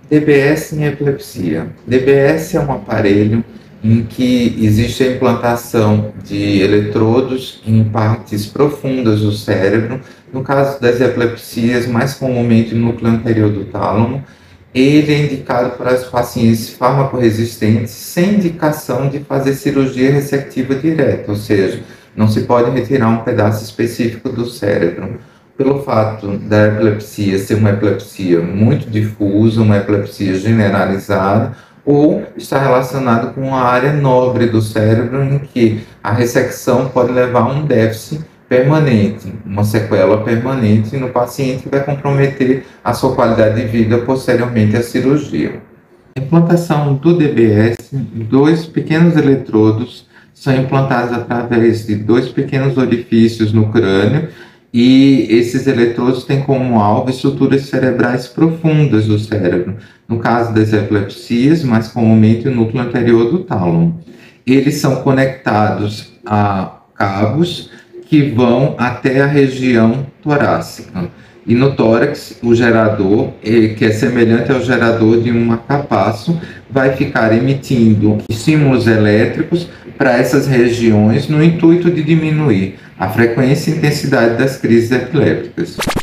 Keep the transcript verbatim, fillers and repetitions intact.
D B S em epilepsia. D B S é um aparelho em que existe a implantação de eletrodos em partes profundas do cérebro. No caso das epilepsias, mais comumente no núcleo anterior do tálamo. Ele é indicado para os pacientes farmacoresistentes sem indicação de fazer cirurgia resectiva direta, ou seja, não se pode retirar um pedaço específico do cérebro. Pelo fato da epilepsia ser uma epilepsia muito difusa, uma epilepsia generalizada, ou está relacionado com uma área nobre do cérebro em que a ressecção pode levar a um déficit permanente, uma sequela permanente no paciente que vai comprometer a sua qualidade de vida posteriormente à cirurgia. A implantação do D B S, dois pequenos eletrodos são implantados através de dois pequenos orifícios no crânio, e esses eletrodos têm como alvo estruturas cerebrais profundas do cérebro, no caso das epilepsias, mais comumente o núcleo anterior do tálamo. Eles são conectados a cabos que vão até a região torácica. E no tórax, o gerador, que é semelhante ao gerador de um marca-passo, vai ficar emitindo estímulos elétricos para essas regiões no intuito de diminuir a frequência e intensidade das crises epilépticas.